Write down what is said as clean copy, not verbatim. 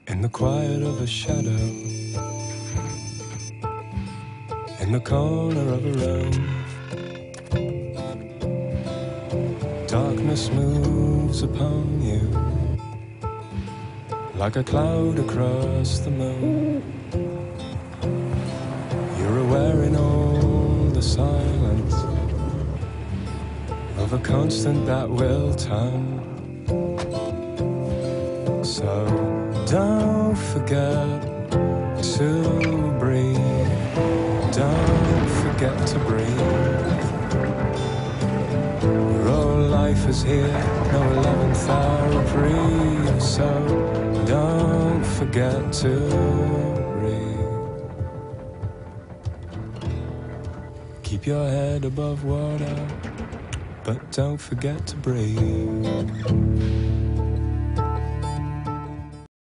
In the quiet of a shadow, in the corner of a room, darkness moves upon you like a cloud across the moon. You're aware in all the silence of a constant that will turn. So don't forget to breathe. Don't forget to breathe. Your whole life is here, no 11th hour reprieve. So don't forget to breathe. Keep your head above water, but don't forget to breathe.